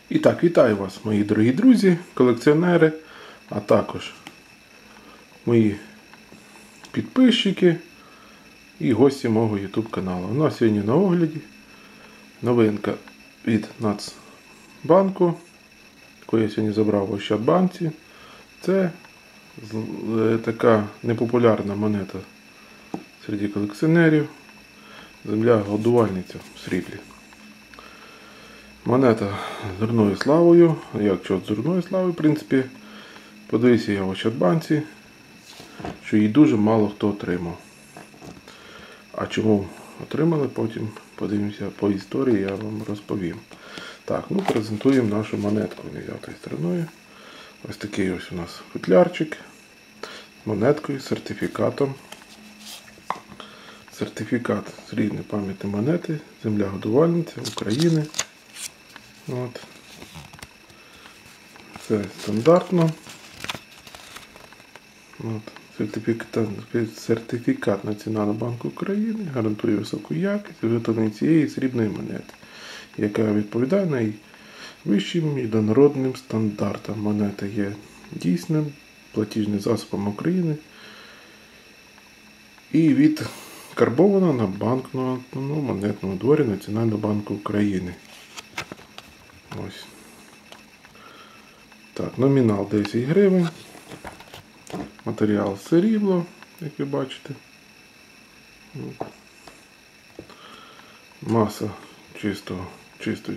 І так, вітаю вас, мої дорогі друзі, колекціонери, а також мої підписчики і гості мого YouTube каналу. У нас сьогодні на огляді новинка від Нацбанку, яку я сьогодні забрав в Ощадбанці. Це така непопулярна монета серед колекціонерів. Земля-годувальниця в сріблі. Монета з дурною славою. Як чого з дурною славою, в принципі, подивився я в Ощадбанці, що її дуже мало хто отримав. А чому отримали, потім подивимося по історії, я вам розповім. Так, ну презентуємо нашу монетку. Не взяв тою стороною. Ось такий ось у нас футлярчик з монеткою, сертифікатом. Сертифікат срібної пам'ятної монети, земля-годувальниця України. От. Це стандартно. От. Сертифікат Національного банку України гарантує високу якість виготовлення цієї срібної монети, яка відповідає найвищим міжнародним стандартам. Монета є дійсним платіжним засобом України і відкарбована на банкнотному монетному дворі Національного банку України. Ось. Так, номінал 10 гривень. Матеріал срібло, як ви бачите. Маса чистоті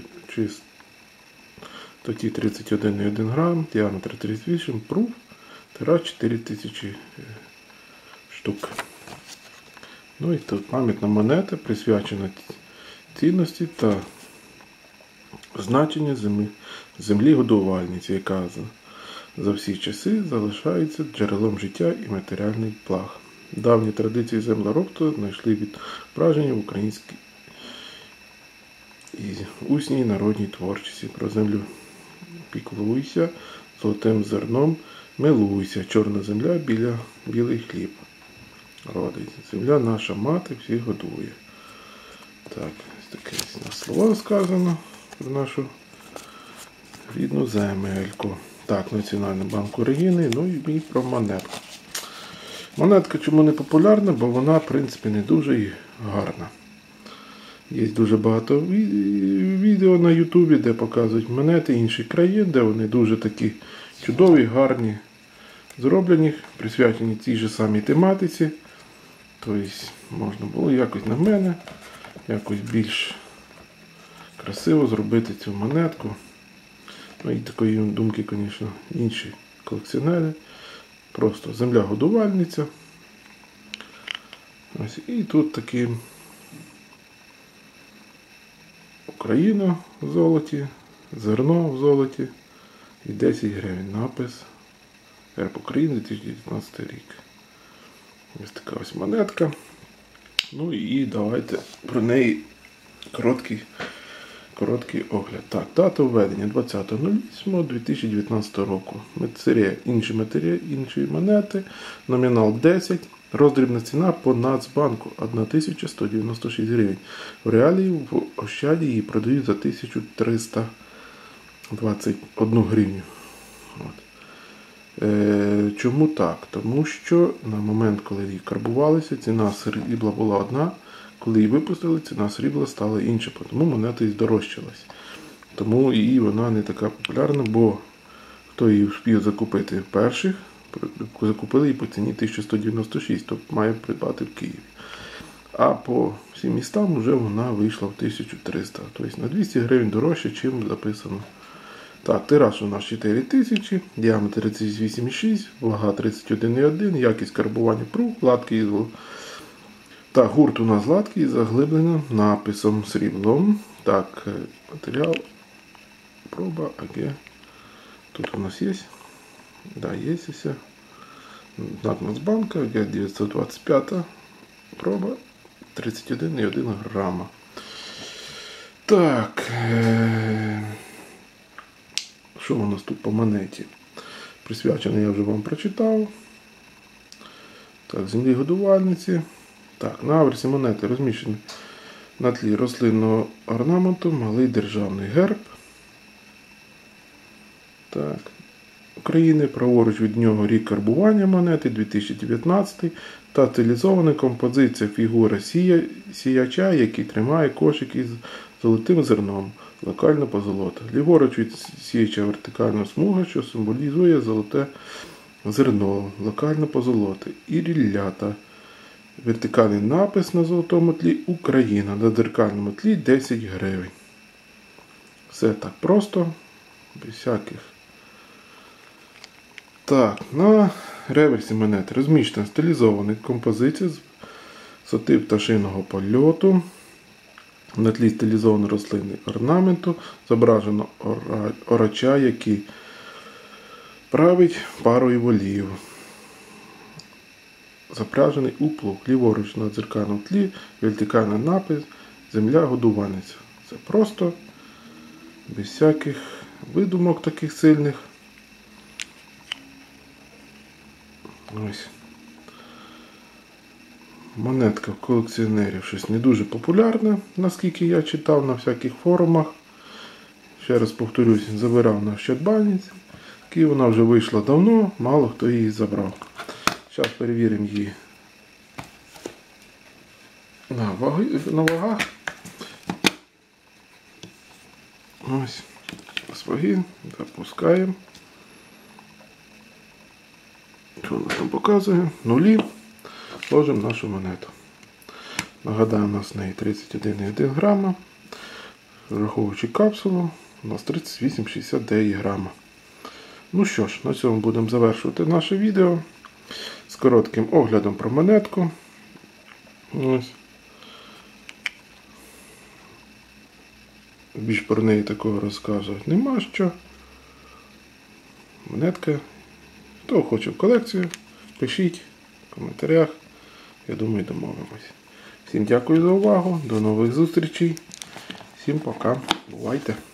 31,1 грам, діаметр 38, пруф, тираж 4000 штук. Ну і тут пам'ятна монета, присвячена цінності та значення землі-годувальниці, яка за всі часи залишається джерелом життя і матеріальних благ. Давні традиції землеробства знайшли відображення в українській і усній народній творчості. Про землю піклуйся, золотим зерном милуйся, чорна земля, білий хліб родить. Земля наша мати всіх годує. Так, ось таке на слова сказано про нашу рідну земельку. Так, Національний банк України, ну і про монетку. Монетка чому не популярна, бо вона, в принципі, не дуже і гарна. Є дуже багато відео на Ютубі, де показують монети інших країн, де вони дуже такі чудові, гарні, зроблені, присвячені цій же самій тематиці. Тобто, можна було якось на мене, якось більш красиво зробити цю монетку. Ну і такої думки, звісно, інші колекціонери. Просто земля-годувальниця. Ось. І тут такі Україна в золоті, зерно в золоті і 10 гривень. Напис Герб України 2019 рік. Ось така ось монетка. Ну і давайте про неї короткий огляд. Так, дата введення 20.08.2019 року. Інші монети. Номінал 10. Роздрібна ціна по Нацбанку 1196 гривень. В реалії в Ощаді її продають за 1321 гривню. От. Чому так? Тому що на момент, коли її карбувалися, ціна срібла була одна. Коли її випустили, ціна срібла стала інша, тому монета і здорожчалась. Тому і вона не така популярна, бо хто її встиг закупити перших, закупили її по ціні 1196, тобто має придбати в Києві. А по всім містам вже вона вийшла в 1300, тобто на 200 гривень дорожче, чим записано. Так, тираж у нас 4000, діаметр 38,6, вага 31,1, якість карбування пруф, гладкий. Так, гурт у нас гладкий, заглиблено написом сріблом. Так, матеріал, проба, АГ. Тут у нас є. Да, є все. Знак Нацбанка, АГ 925, проба 31,1 грама. Так, що у нас тут по монеті? Присвячено я вже вам прочитав. Так, землі-годувальниці. Так, на аверсі монети розміщений на тлі рослинного орнаменту малий державний герб. Так. України, праворуч від нього рік карбування монети 2019 та стилізована композиція фігура сіяча, який тримає кошик із золотим зерном, локально позолота. Ліворуч від сіяча вертикальна смуга, що символізує золоте зерно, локально позолота. І ріллята. Вертикальний напис на золотому тлі Україна, на дзеркальному тлі 10 гривень. Все так просто, без всяких. Так, на реверсі монети розміщена стилізована композиція з висоти пташиного польоту. На тлі стилізованого рослинний орнаменту зображено орача, який править парою волів. Запряжений у плуг. Ліворуч на дзеркальному тлі вертикальний напис «Земля годувальниця». Це просто, без всяких видумок таких сильних. Ось. Монетка в колекціонерів щось не дуже популярна, наскільки я читав на всяких форумах. Ще раз повторюсь, забирав на Ощадбанк. Вона вже вийшла давно, мало хто її забрав. Зараз перевіримо її на вагах. Ось, з ваги запускаємо. Що у нас там показує? Нулі. Ложимо нашу монету. Нагадаю, у нас в неї 31,1 грама. Враховуючи капсулу, у нас 38,69 грама. Ну що ж, на цьому будемо завершувати наше відео з коротким оглядом про монетку. Ось. Більш про неї такого розказувати нема що. Монетка. Хто хоче в колекцію, пишіть в коментарях. Я думаю, домовимось. Всім дякую за увагу. До нових зустрічей. Всім пока. Бувайте.